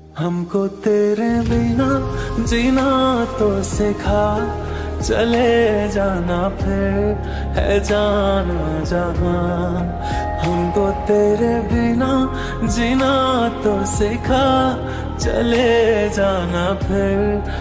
हमको तेरे बिना जीना तो सिखा, चले जाना फिर है जाना जहां। हमको तेरे बिना जीना तो सिखा, चले जाना फिर